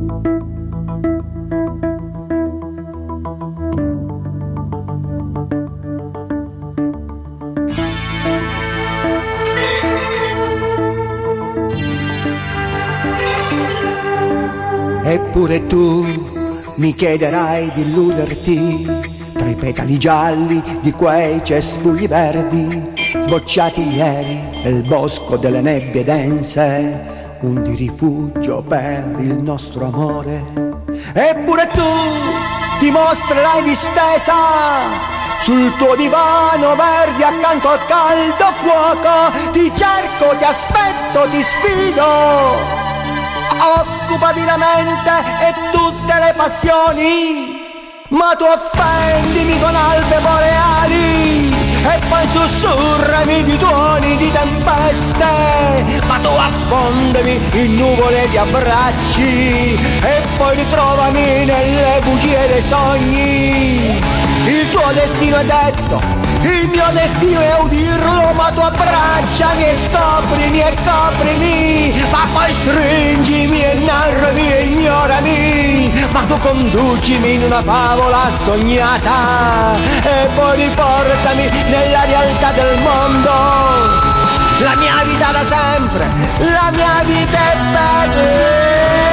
Eppure tu mi chiederai di illuderti tra i petali gialli di quei cespugli verdi sbocciati ieri nel bosco delle nebbie dense, un di rifugio per il nostro amore. Eppure tu ti mostrerai distesa sul tuo divano verde accanto al caldo fuoco. Ti cerco, ti aspetto, ti sfido. Occupami la mente e tutte le passioni, ma tu offendimi con albe boreali e poi sussurrami di tuoni di tempeste, ma tu affondami in nuvole di abbracci e poi ritrovami nelle bugie dei sogni. Il tuo destino è detto, il mio destino è udirlo, ma tu abbracciami e scoprimi e coprimi, ma poi stringimi e narrami e ignorami, ma tu conducimi in una favola sognata e poi riportami nella realtà del mondo. La mia vita da sempre, la mia vita è per te.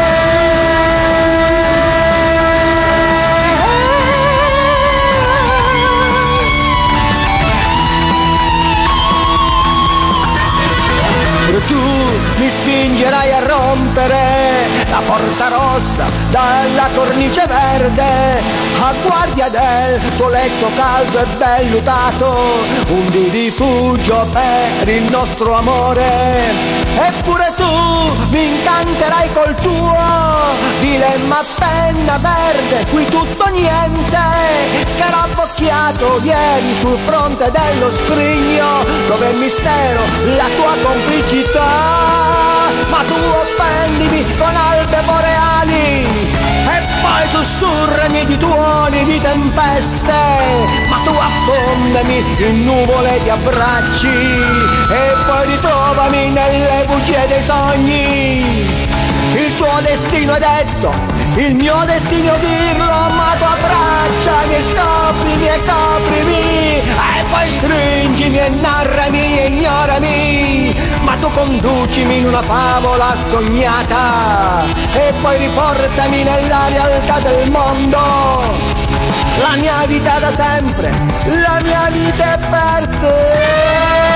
Tu mi spingerai a rompere la porta rossa dalla cornice verde, a guardia del tuo letto caldo e vellutato, un di rifugio per il nostro amore. Eppure tu mi incanterai col tuo dilemma a penna verde, qui tutto niente, scarabocchiato ieri sul fronte dello scrigno, dove è mistero la tua complicità, ma tu offendimi con albe boreali e poi sussurrami di tuoni di tempeste, ma tu affondami in nuvole di abbracci e poi ritrovami nelle bugie dei sogni. Il tuo destino è detto, il mio destino è dirlo, ma tu abbracciami e scoprimi e coprimi e poi stringimi e narrami e ignorami, ma tu conducimi in una favola sognata e poi riportami nella realtà del mondo. La mia vita da sempre, la mia vita è per te.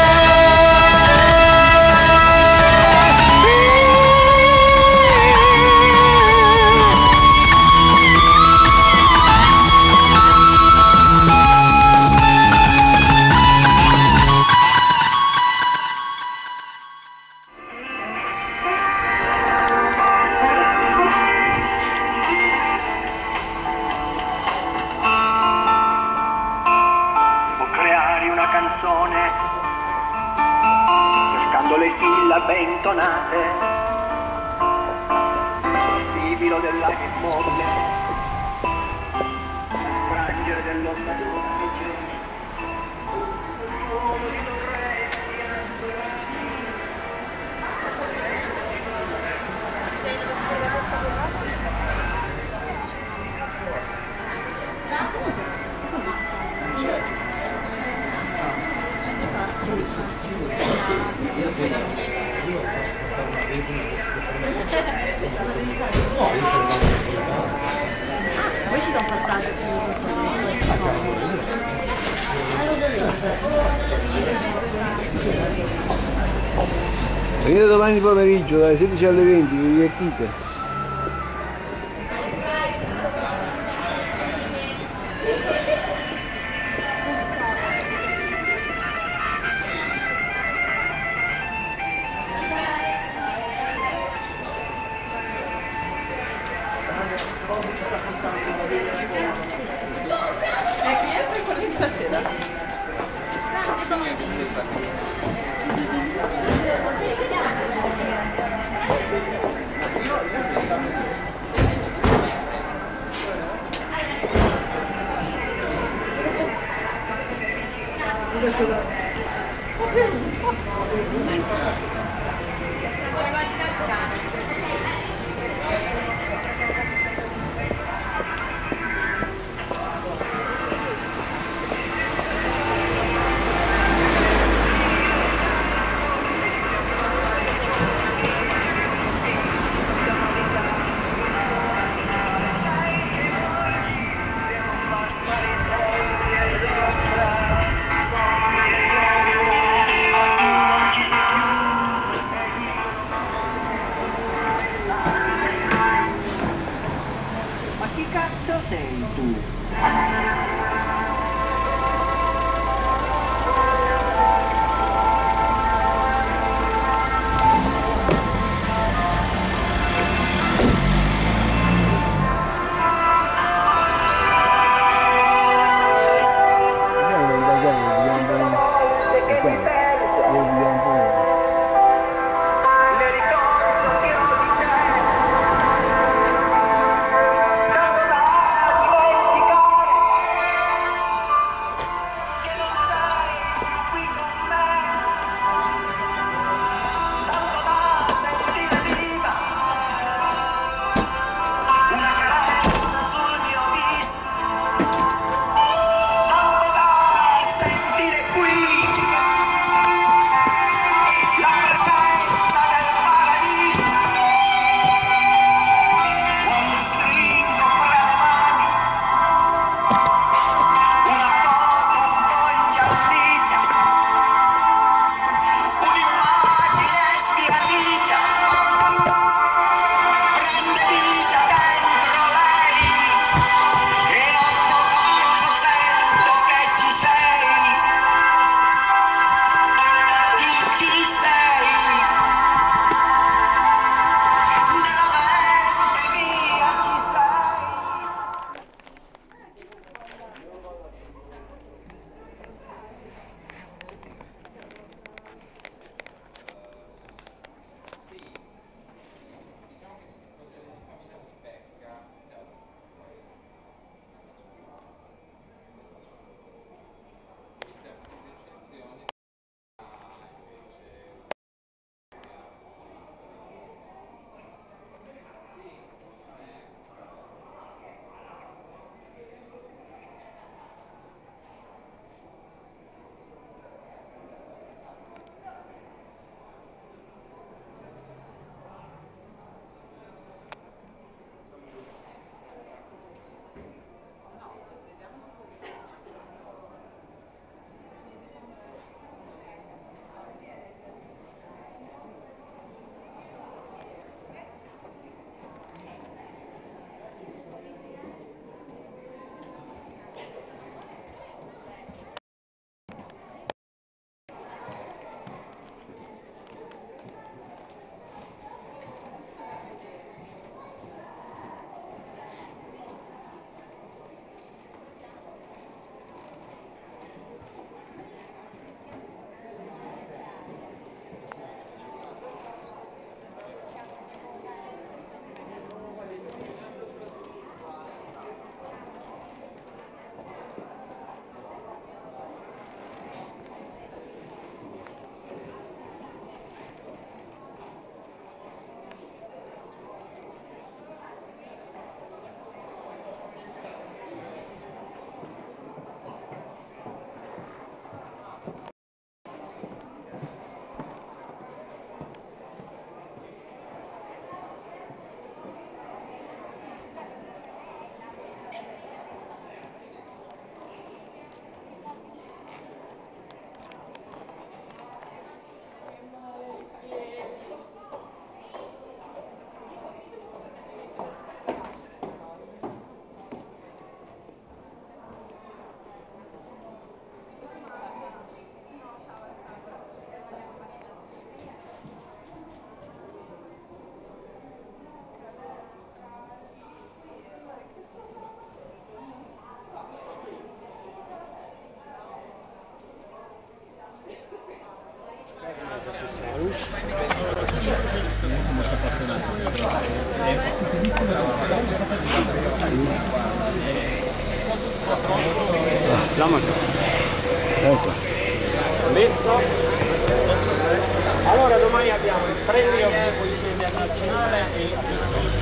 Cercando le sillabe intonate, il sibilo della molle, il frangere dell'onda sudice. Poi ti do un passaggio Venite domani pomeriggio dalle 16 alle 20, vi divertite? sei tu? Ecco. Messo? Allora domani abbiamo il premio di poesia internazionale e a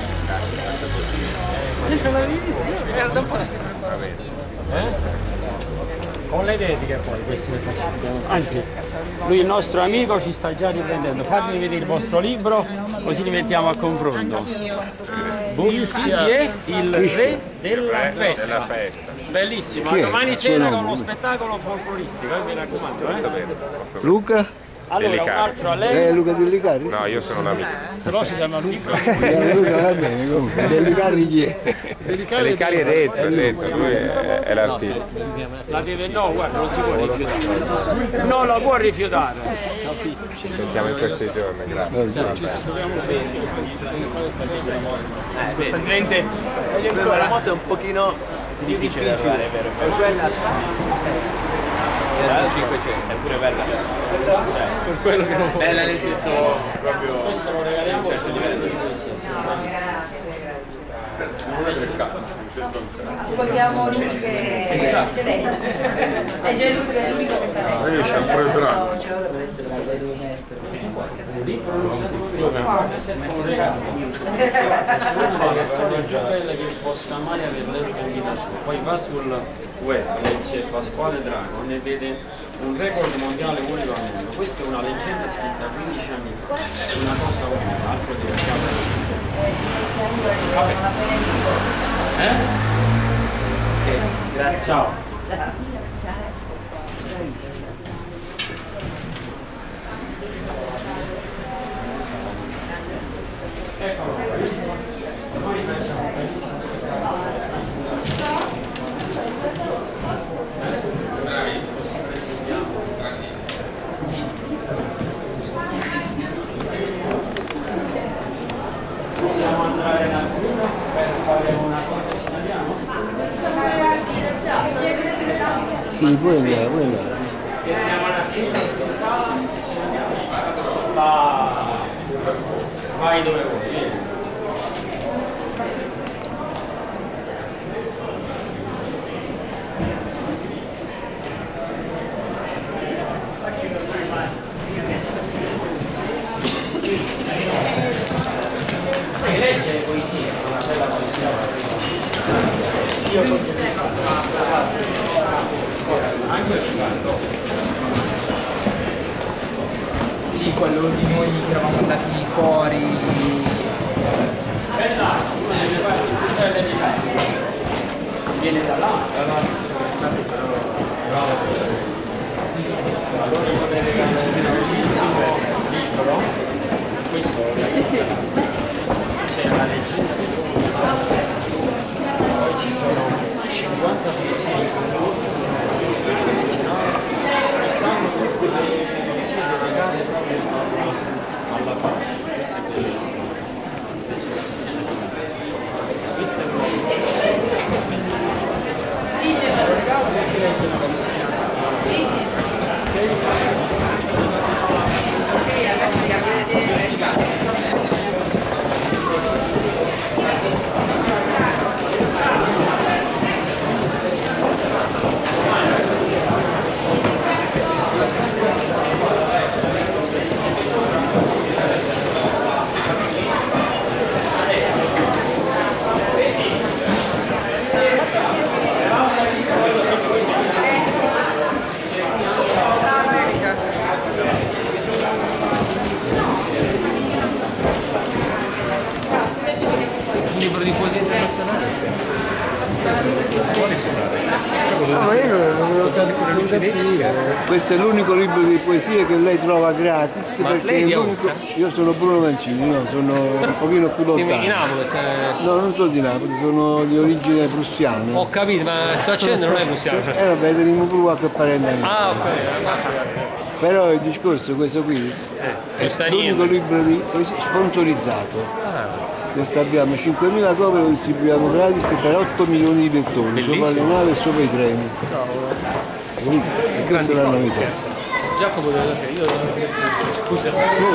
con le dediche poi questi le facciamo. Anzi, lui il nostro amico ci sta già riprendendo. Fatemi vedere il vostro libro così li mettiamo a confronto. Bunzi è il re della festa. Bellissimo, domani sera con lo spettacolo folcloristico, mi raccomando. Luca? Allora, un Delicari. altro a lei. Luca Dellicari? No, io sono un amico. Però si chiama Luca. Luca va bene, comunque. Dellicari chi è? Delicari è detto, lui è l'artista. La deve, no, guarda, non si può rifiutare. Non la può rifiutare. Ci sentiamo in questi giorni, grazie. Questa gente La moto è un pochino difficile da fare, vero? È quella 500. È pure bella. per quello che non può. Bella nel senso proprio Questo lo regaliamo a un certo livello di poesia. Ascoltiamo lui che legge. Legge lui che è l'unico che sa leggere. Io c'ho pure il brano. La storia più bella che possa mai aver letto in vita sua. Poi va sul web, legge Pasquale Drago, ne vede un record mondiale unico al mondo. Questa è una leggenda scritta 15 anni fa, una cosa unica, altro che vabbè. Ok, grazie. Ciao. Possiamo andare in alcuna per fare una cosa, ci andiamo? Sì, puoi andare, puoi andare. Andiamo alla chiesa, in sala, ci andiamo. Vai dove vuoi, vieni. Sai leggere poesia, una bella poesia. Io anche io ci guardo. Sì, quello di noi che eravamo andati fuori. Bella, una delle parti più belle di me. Viene da là, allora io vorrei regalare un bellissimo libro. Questo c'è la leggenda di Roma. Poi ci sono 50 poesie in concorso. Quest'anno tutte le poesie dedicate proprio alla pace. Questa è bellissima. Questa è regalo perché legge una poesia. Un libro di poesia internazionale. Ah, ma io non capisco. Questo è l'unico libro di poesie che lei trova gratis, Ma perché lei è di l'unico. Aosta? Io sono Bruno Mancini, no, sono un pochino più Siamo di lontano. Napoli. No, non sono di Napoli, sono di origine prussiana. Ho capito, ma sto accendo non è possibile. Vabbè, teniamo pure qualche parente. Ah, ok. Però il discorso questo qui è l'unico libro di poesia sponsorizzato. Questo abbiamo 5.000 copie, lo distribuiamo gratis per 8 milioni di lettori, sopra le navi e sopra i treni. E questa è la novità. Giacomo deve fare, io scusa.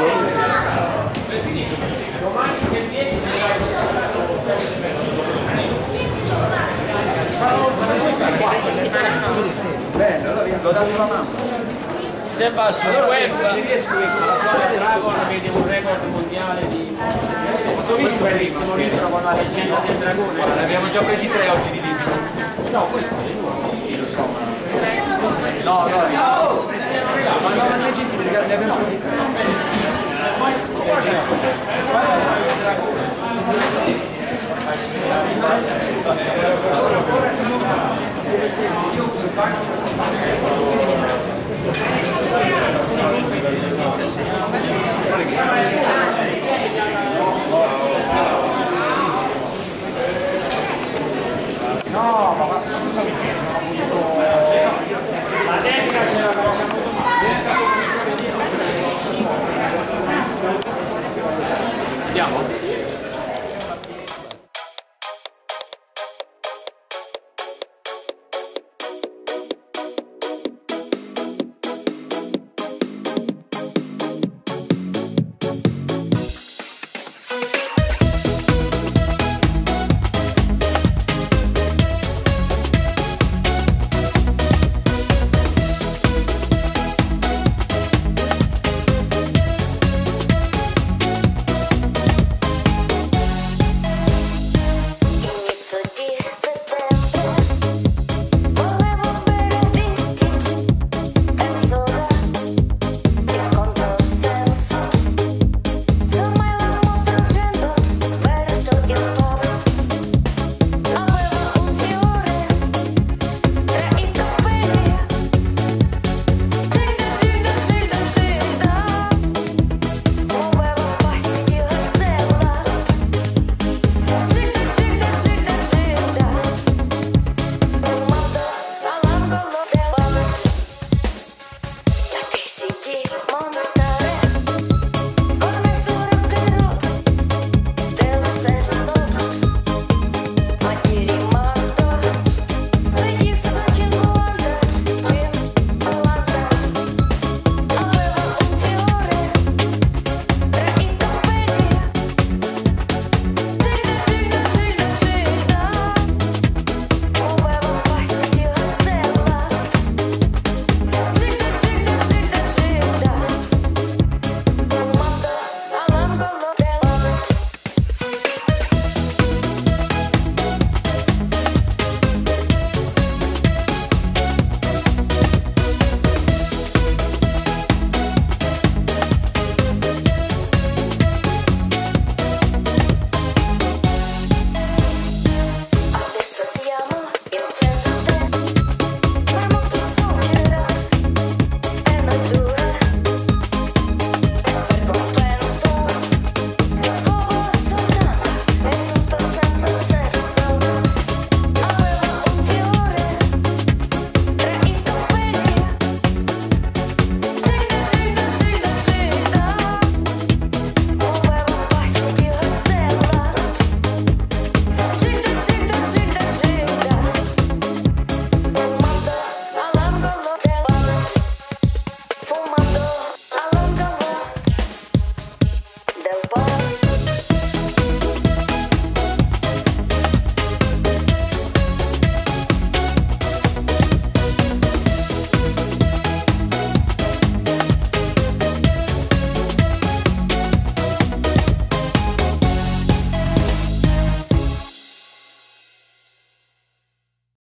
Se va sul web, Pasquale Drago vede un record mondiale di... Ho visto un bellissimo libro con la leggenda del dragone. Ne abbiamo già presi 3 oggi di libri. No, questo è nuovo. Sì, lo so. No, ma sei gentile, ne abbiamo presi 3.